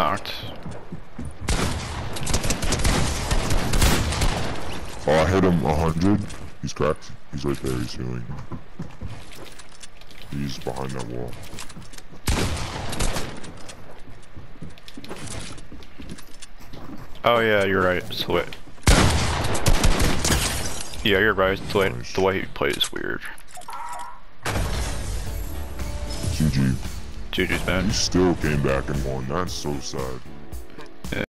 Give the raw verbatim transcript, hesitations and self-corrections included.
knocked. Oh, I hit him a hundred. He's cracked. He's right there. He's healing. He's behind that wall. Oh yeah, you're right. Sweat. Yeah, you're right. The way, the way he plays is weird. G G. G G's man. He still came back and won. That's so sad.